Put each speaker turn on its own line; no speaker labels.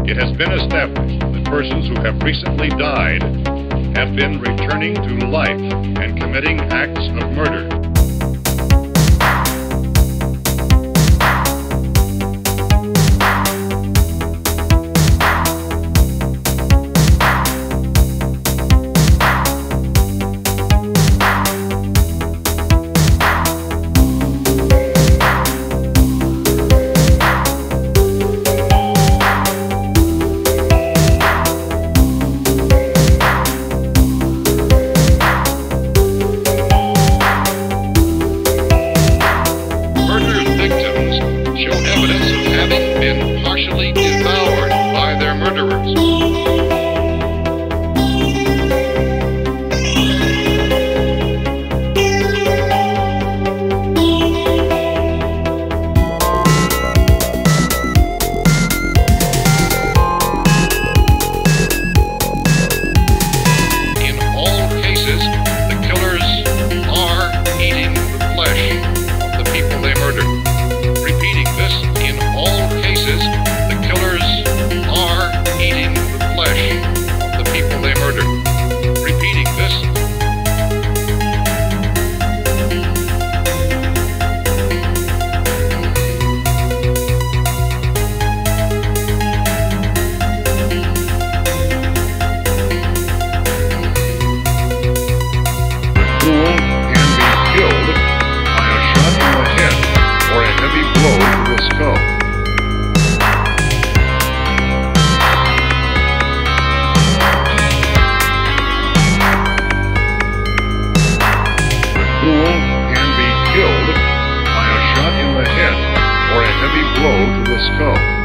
It has been established that persons who have recently died have been returning to life and committing acts of murder. Partially devoured by their murderers. In all cases, the killers are eating the flesh of the people they murdered. Repeating this, in all cases, the killers are eating the flesh of the people they murdered. Repeating this. The cruel can be killed by a shot in the head or a heavy blow to the skull. Cruel can be killed by a shot in the head or a heavy blow to the skull.